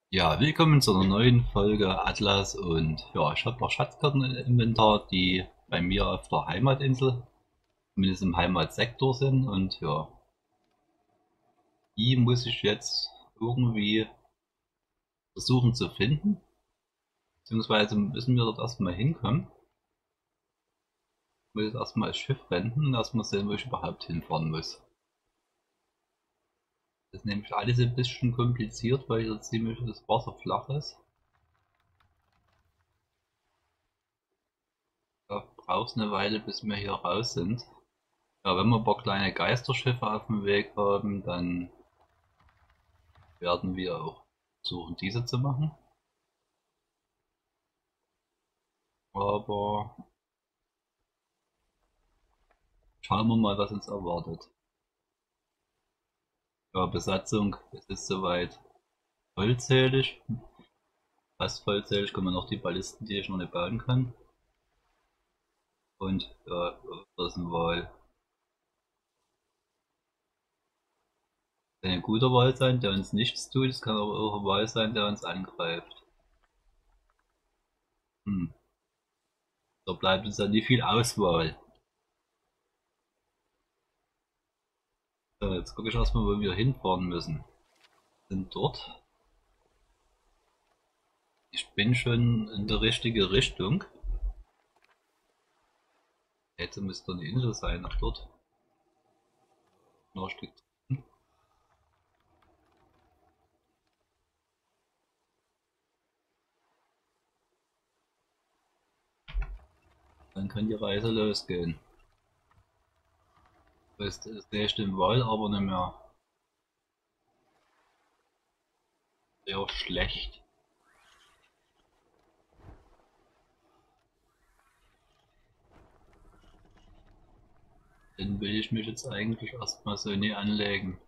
Ja, willkommen zu einer neuen Folge Atlas und ja, ich habe noch Schatzkarten im Inventar, die bei mir auf der Heimatinsel, zumindest im Heimatsektor sind und ja, die muss ich jetzt irgendwie versuchen zu finden, beziehungsweise müssen wir dort erstmal hinkommen. Ich muss jetzt erstmal das Schiff wenden und erstmal sehen, wo ich überhaupt hinfahren muss. Das ist nämlich alles ein bisschen kompliziert, weil hier ziemlich das Wasser flach ist. Da braucht es eine Weile, bis wir hier raus sind. Ja, wenn wir ein paar kleine Geisterschiffe auf dem Weg haben, dann werden wir auch versuchen, diese zu machen. Aber schauen wir mal, was uns erwartet. Ja, Besatzung, es ist soweit vollzählig. Fast vollzählig, kommen noch die Ballisten, die ich noch nicht bauen kann. Und ja, das ist ein Wal. Kann ein guter Wal sein, der uns nichts tut. Es kann aber auch ein Wal sein, der uns angreift. Hm. Da bleibt uns dann nicht viel Auswahl. So, jetzt gucke ich erstmal, wo wir hinfahren müssen. Sind dort. Ich bin schon in der richtigen Richtung. Jetzt müsste eine Insel sein, nach dort. Noch ein Stück. Dann kann die Reise losgehen. Das sehe ich den Wal aber nicht mehr. Sehr schlecht. Den will ich mich jetzt eigentlich erstmal so nie anlegen.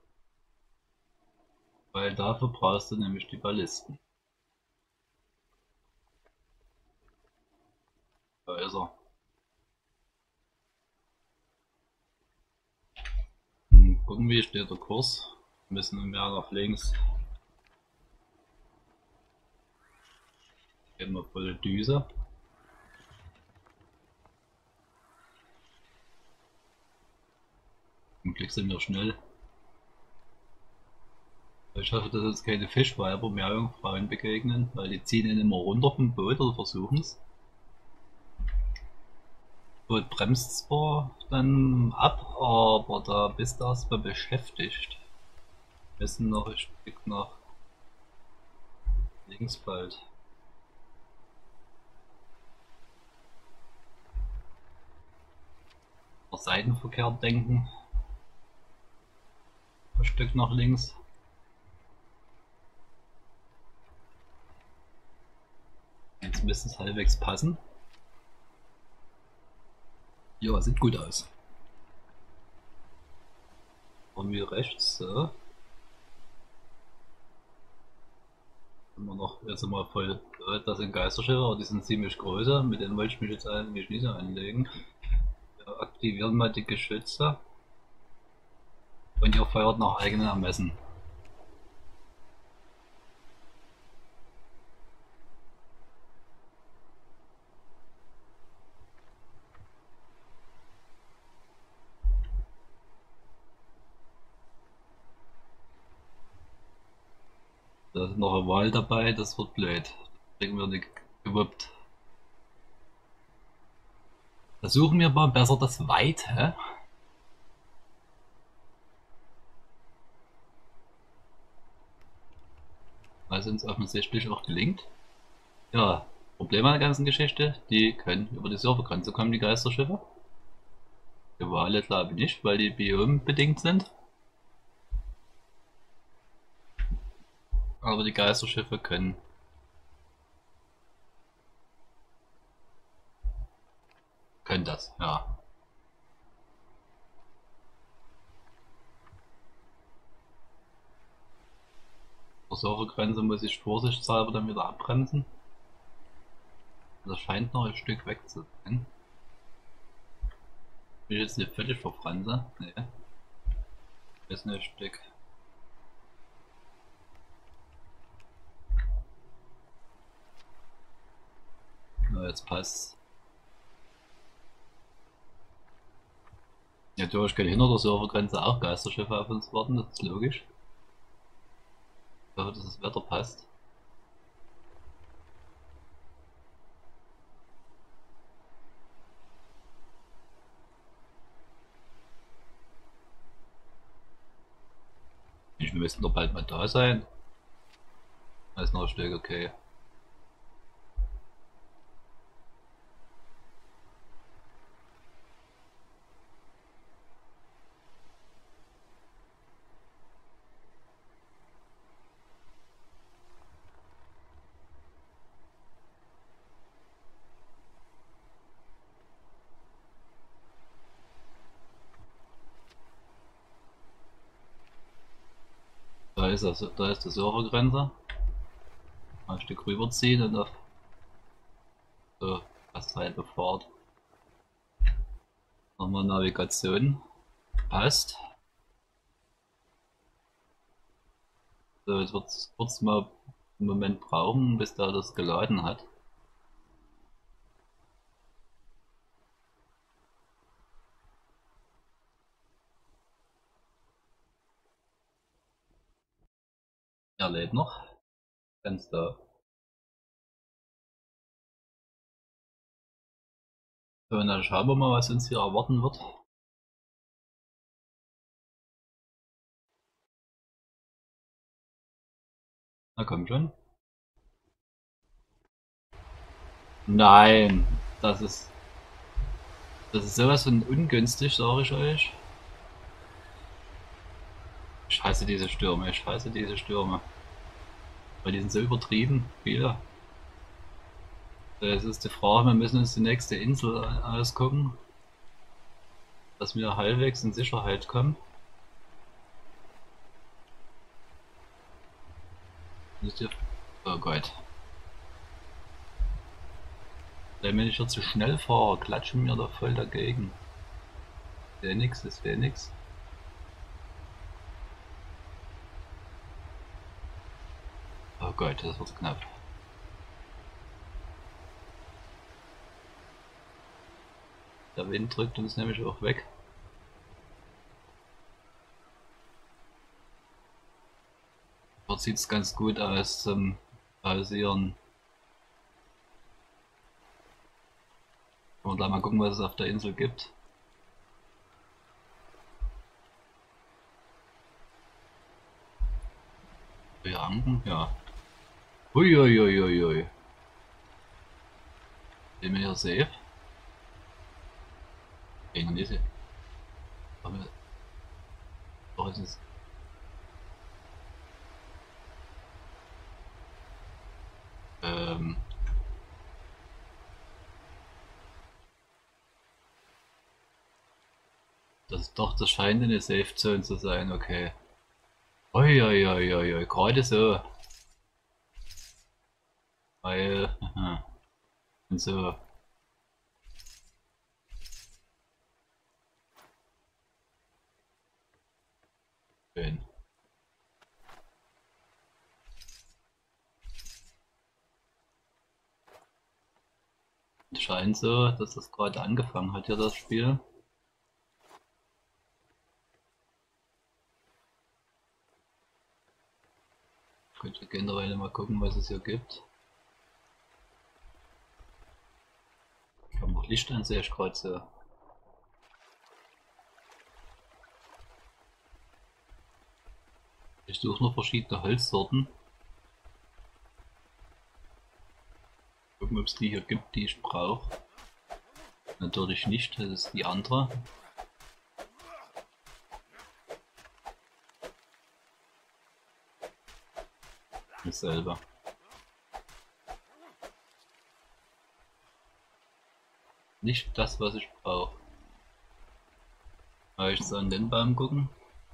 Weil dafür brauchst du nämlich die Ballisten. Da ist er. Gucken, wie steht der Kurs. Wir müssen mehr nach links. Gehen wir volle Düse. Zum Glück sind wir schnell. Ich hoffe, dass uns keine Fischweiber, Meerjungfrauen begegnen, weil die ziehen ihn immer runter vom Boot oder versuchen es. Boot bremst zwar dann ab, aber da bist du erstmal beschäftigt. Wir sind noch ein Stück nach links bald. Nach Seitenverkehr denken. Ein Stück nach links. Jetzt müsste es halbwegs passen. Ja, sieht gut aus. Und wie rechts, so. Sind wir noch, jetzt sind wir voll. Das sind Geisterschiffe, aber die sind ziemlich große. Mit denen wollte ich mich jetzt eigentlich nicht so anlegen. Wir aktivieren mal die Geschütze. Und ihr feuert nach eigenem Ermessen. Da ist noch ein Wal dabei, das wird blöd. Das kriegen wir nicht gewuppt. Versuchen wir mal besser das Weite. Weil es uns offensichtlich auch gelingt. Ja, Problem an der ganzen Geschichte, die können über die Servergrenze kommen, die Geisterschiffe. Die Wale glaube ich nicht, weil die biombedingt sind. Aber die Geisterschiffe können das, ja. Auf der Servergrenze muss ich vorsichtshalber dann wieder abbremsen. Das scheint noch ein Stück weg zu sein. Bin ich jetzt nicht völlig verfranse? Nee. Ist ein Stück. jetzt passt. Natürlich können hinter der Servergrenze auch Geisterschiffe auf uns warten, das ist logisch. Ich hoffe, dass das Wetter passt. Wir müssen doch bald mal da sein. Ist noch ein Stück okay. Da ist die Servergrenze. Mal ein Stück rüberziehen und auf so fast halbe Fahrt. Nochmal Navigation. Passt. So, jetzt wird es kurz mal einen Moment brauchen, bis da das geladen hat. Er lädt noch. Ganz da. So, und dann schauen wir mal, was uns hier erwarten wird. Na komm schon. Nein, das ist sowas von ungünstig, sage ich euch. Ich hasse diese Stürme, ich hasse diese Stürme. Weil die sind so übertrieben, viele. Es ist die Frage, wir müssen uns die nächste Insel ausgucken, dass wir halbwegs in Sicherheit kommen. Oh Gott. Wenn ich hier zu schnell fahre, klatschen mir da voll dagegen. Das wäre nix. Oh Gott, das wird knapp. Der Wind drückt uns nämlich auch weg. Dort sieht es ganz gut aus zum Pausieren. Wollen wir da mal gucken, was es auf der Insel gibt. Wir anken, ja. Uiuiuiui. Sind wir hier safe? Gegen diese. Doch ist es. Das scheint eine Safe Zone zu sein, okay. Uiuiuiui, gerade so. Weil, und so. Schön. Scheint so, dass das gerade angefangen hat, ja, das Spiel. Könnt ihr generell mal gucken, was es hier gibt. Ich habe noch Licht an, sehe ich gerade so. Ich suche noch verschiedene Holzsorten. Gucken, ob es die hier gibt, die ich brauche. Natürlich nicht, das ist die andere. Dasselbe. Nicht das, was ich brauche. Mal ich so an den Baum gucken.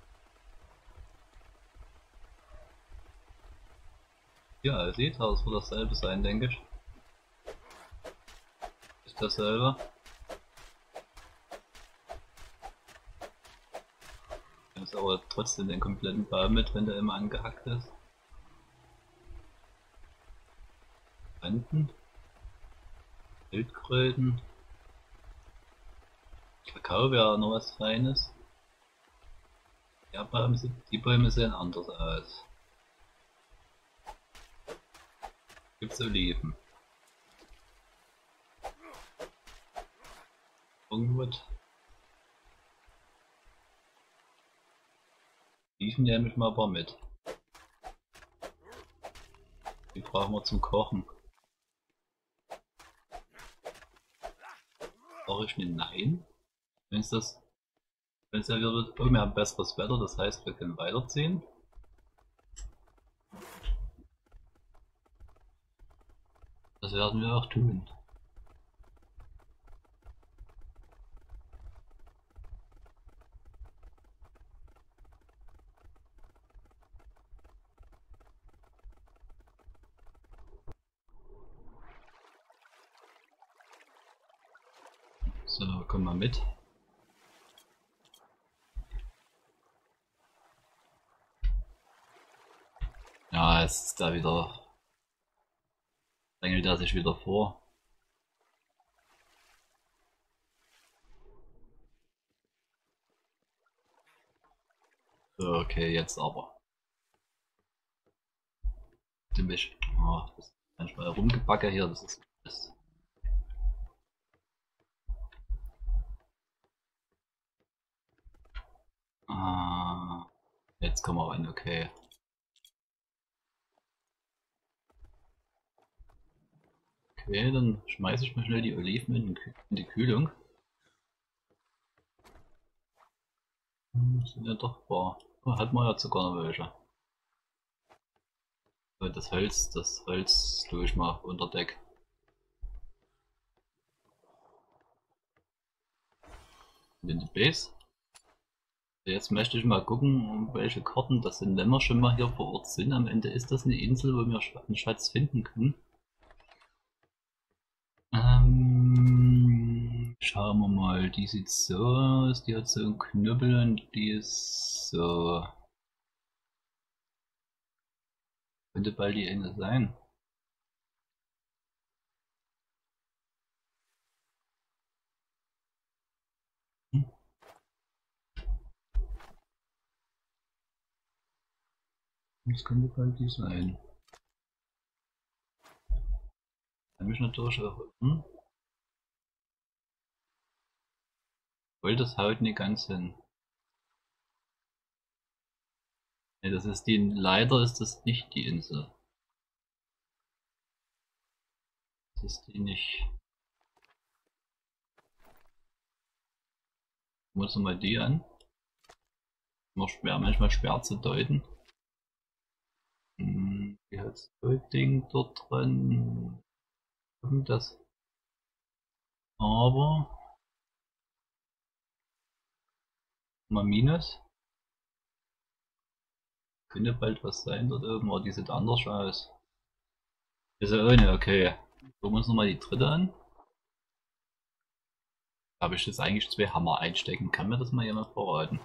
Ja, ihr seht, das wird dasselbe sein, denke ich. Ist dasselbe. Ist aber trotzdem den kompletten Baum mit, wenn der immer angehackt ist. Renten. Wildkräuten. Kakao wäre noch was Feines. Ja, die Bäume sehen anders aus. Gibt's Oliven? Irgendwas? Oliven nehme ich mal aber mit. Die brauchen wir zum Kochen. Brauche ich nicht? Nein. Wenn es das. Wenn es ja wird, oh, wir haben besseres Wetter, das heißt wir können weiterziehen. Das werden wir auch tun. So, komm mal mit. Ja, jetzt ist da wieder. Drängelt er sich wieder vor. So, okay, jetzt aber. Ziemlich. Oh, das ist manchmal rumgebacke hier, das ist. Ah, jetzt kommen wir rein, okay. Okay, dann schmeiße ich mal schnell die Oliven in die Kühlung. Sind ja doch wahr. Oh, hat man ja sogar noch welche. So, das Holz tue ich mal unter Deck. Und in die Base. Jetzt möchte ich mal gucken, welche Karten das sind. Wenn wir schon mal hier vor Ort sind, am Ende ist das eine Insel, wo wir einen Schatz finden können. Schauen wir mal, die sieht so aus, die hat so einen Knüppel und die ist so. Könnte bald die Ende sein. Hm, das könnte bald die sein. Kann mich natürlich auch. Obwohl das haut nicht ganz hin. Ne, das ist die. Leider ist das nicht die Insel. Das ist die nicht. Muss mal die an. Immer schwer, manchmal schwer zu deuten. Die hat so ein Ding dort drin. Und das. Aber. Mal Minus. Könnte bald was sein dort oben, aber die sieht anders aus. Ist ja ohne, okay. Gucken wir uns nochmal die dritte an. Habe ich jetzt eigentlich zwei Hammer einstecken? Kann mir das mal jemand verraten?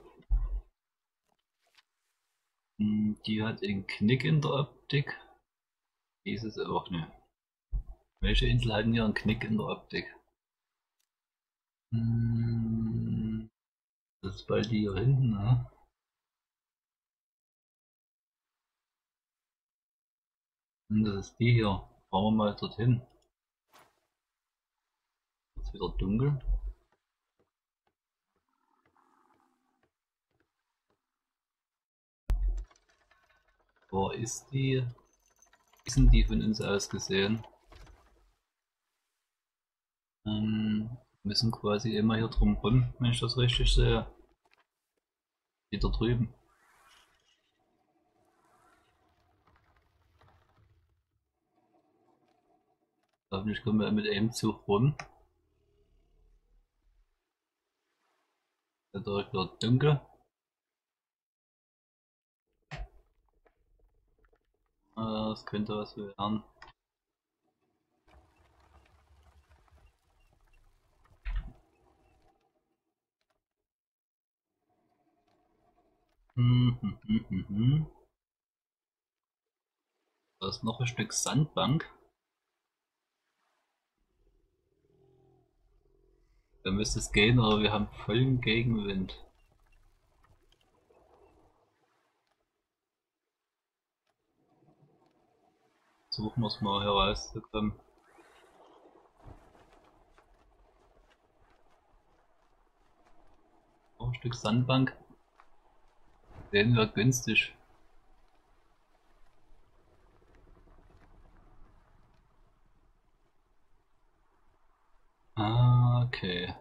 Die hat einen Knick in der Optik. Dieses auch ne. Welche Insel hatten hier einen Knick in der Optik? Das ist bald die hier hinten, ne? Das ist die hier. Fahren wir mal dorthin. Jetzt wieder dunkel. Wo ist die? Wie sind die von uns aus gesehen? Müssen quasi immer hier drum rum, wenn ich das richtig sehe. Die da drüben. Hoffentlich kommen wir mit einem Zug rum. Dadurch wird dunkel. Das könnte was werden. Da ist noch ein Stück Sandbank. Da müsste es gehen, aber wir haben vollen Gegenwind. Versuchen wir es mal herauszukommen. Oh, ein Stück Sandbank. Den wird günstig. Ah, okay.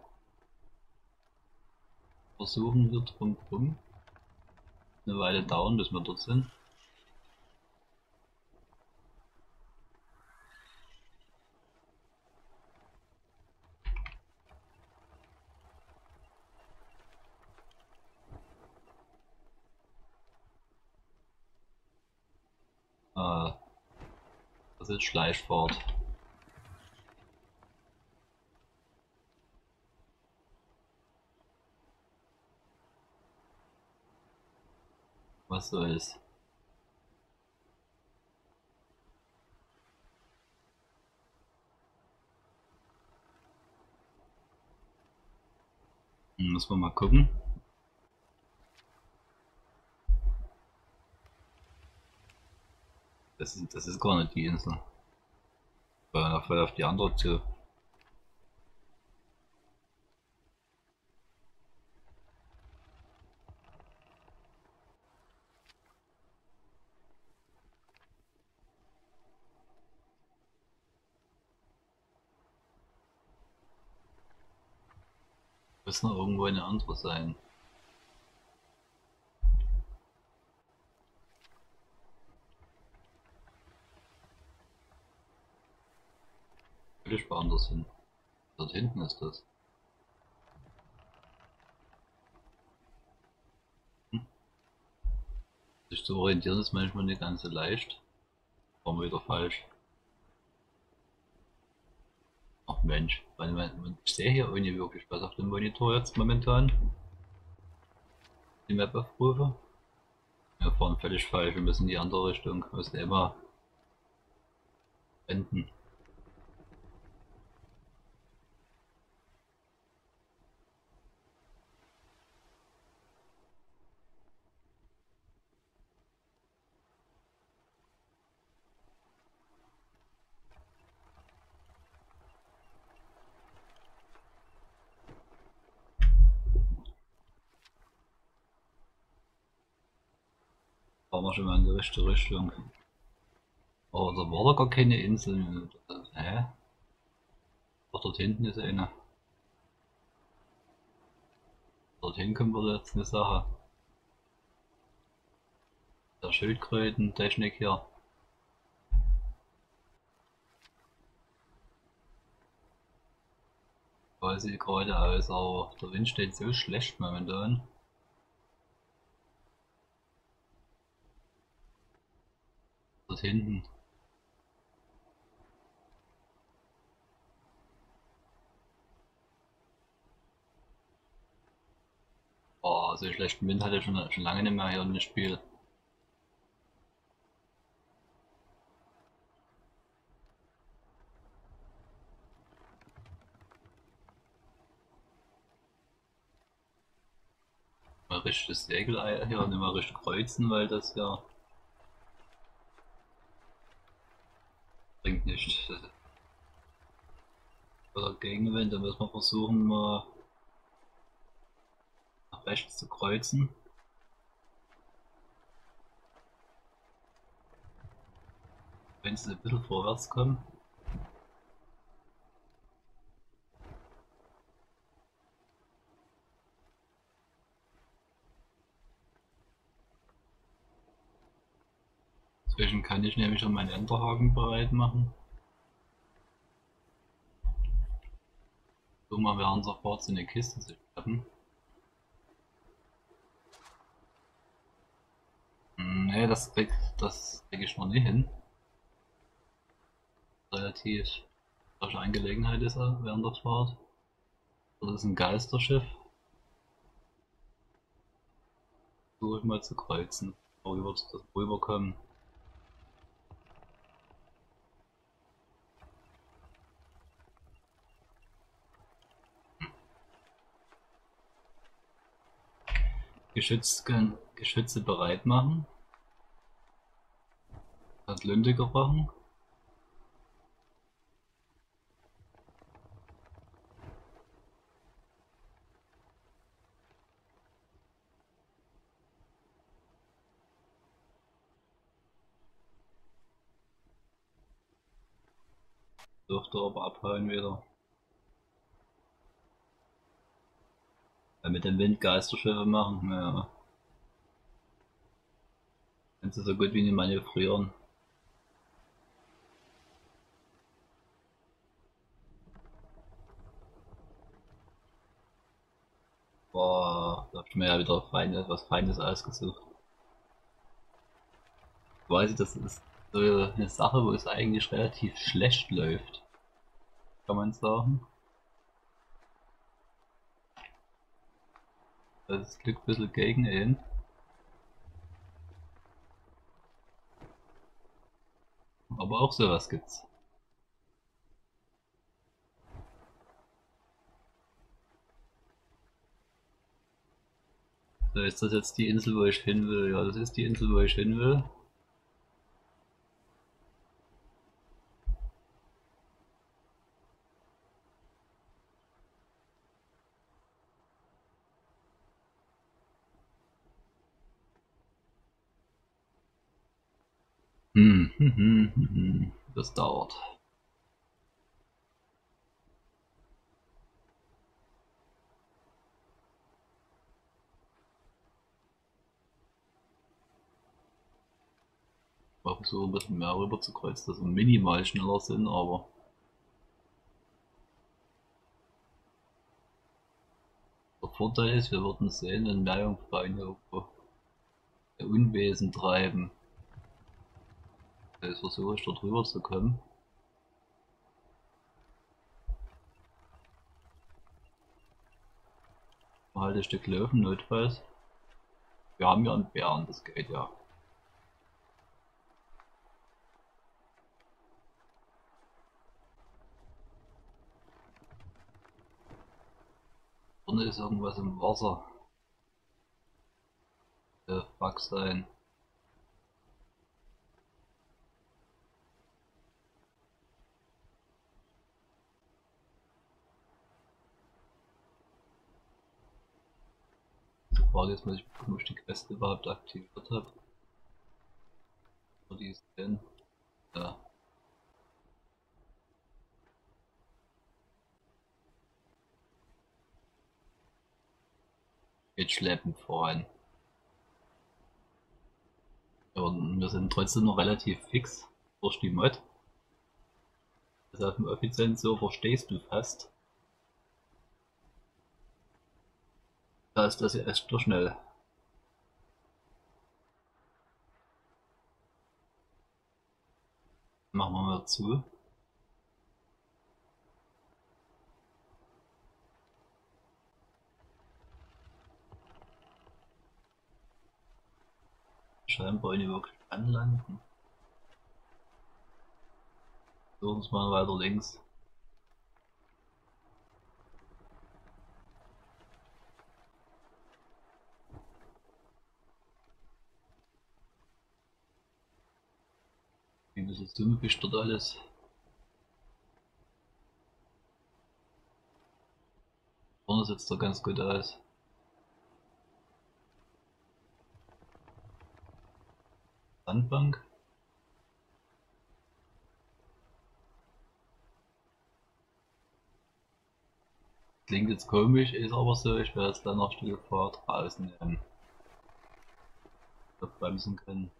Versuchen wir drumherum. Eine Weile dauern, bis wir dort sind. Ah, das ist Schleichfahrt. Was soll's. Müssen wir mal gucken. Das ist gar nicht die Insel. War voll auf die andere zu. Muss noch irgendwo eine andere sein. Völlig woanders hin. Dort hinten ist das. Sich zu orientieren ist manchmal nicht ganz so leicht. War mal wieder falsch. Ach Mensch, ich sehe hier irgendwie wirklich was auf dem Monitor jetzt momentan. Die Map aufrufe. Wir fahren völlig falsch, wir müssen in die andere Richtung. Wir müssen immer wenden. Fahren wir schon mal in die richtige Richtung. Aber da war doch gar keine Insel. Hä? Ach, dort hinten ist eine. Dorthin können wir jetzt eine Sache. Der Schildkröten-Technik hier. Weil sie gerade aus, aber der Wind steht so schlecht momentan. Dort hinten. Oh, so schlechten Wind hatte ich schon lange nicht mehr hier im Spiel. Mal richtig das Segel hier nicht mal richtig kreuzen, weil das ja bringt nichts. Oder Gegenwind, da müssen wir versuchen mal nach rechts zu kreuzen. Wenn sie ein bisschen vorwärts kommen. Inzwischen kann ich nämlich schon meinen Enterhaken bereit machen. So mal während der Fahrt so eine Kiste zu schnappen. Nee, das krieg ich noch nie hin. Relativ solche Angelegenheit ist er während der Fahrt. Das ist ein Geisterschiff. Versuche ich mal zu kreuzen. Aber wie wird das rüberkommen? Geschütze bereit machen. Hat Lunte gebrochen. Dürfte aber abhauen wieder. Weil mit dem Wind Geisterschiffe machen, ja. Kannst du so gut wie nicht manövrieren. Boah, da hab ich mir ja wieder was Feines ausgesucht. Quasi, das ist so eine Sache, wo es eigentlich relativ schlecht läuft. Kann man sagen. Das Glück ein bisschen gegen ihn. Aber auch sowas gibt's. So, ist das jetzt die Insel, wo ich hin will? Ja, das ist die Insel, wo ich hin will. Das dauert. Ich versuche ein bisschen mehr rüber zu kreuzen, dass wir minimal schneller sind, aber der Vorteil ist, wir würden sehen, wenn Meerjungfrauen hier irgendwo ihr Unwesen treiben. Jetzt versuche ich dort rüber zu kommen. Halt ein Stück laufen, notfalls. Wir haben ja einen Bären, das geht ja. Vorne ist irgendwas im Wasser. Der Bug sein. Frage ist, muss ich gucken, ob ich die Quest überhaupt aktiviert habe. Wo die ist denn? Ja. Geht schleppend voran. Aber wir sind trotzdem noch relativ fix durch die Mod. Also auf dem offiziellen Server stehst du fast. Da ist das ja echt nur schnell. Machen wir mal zu. Scheinbar nicht wirklich anlanden. So, uns mal weiter links. Wie ein bisschen sumpfig dort alles. Vorne sieht da ganz gut aus. Sandbank. Klingt jetzt komisch, ist aber so, ich werde jetzt dann noch Stillfahrt draußen bremsen können.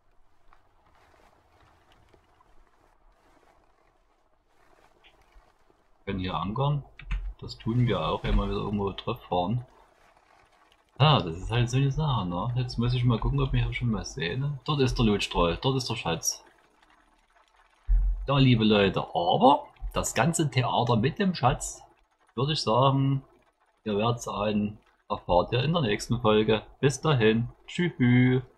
Wir können hier ankern. Das tun wir auch, wenn wir wieder irgendwo drauf fahren. Ah, das ist halt so eine Sache, ne? Jetzt muss ich mal gucken, ob ich auch schon mal sehe. Ne? Dort ist der Lotstrahl, dort ist der Schatz. Ja, liebe Leute, aber das ganze Theater mit dem Schatz, würde ich sagen, ihr werdet es erfahrt ihr in der nächsten Folge. Bis dahin, tschüss.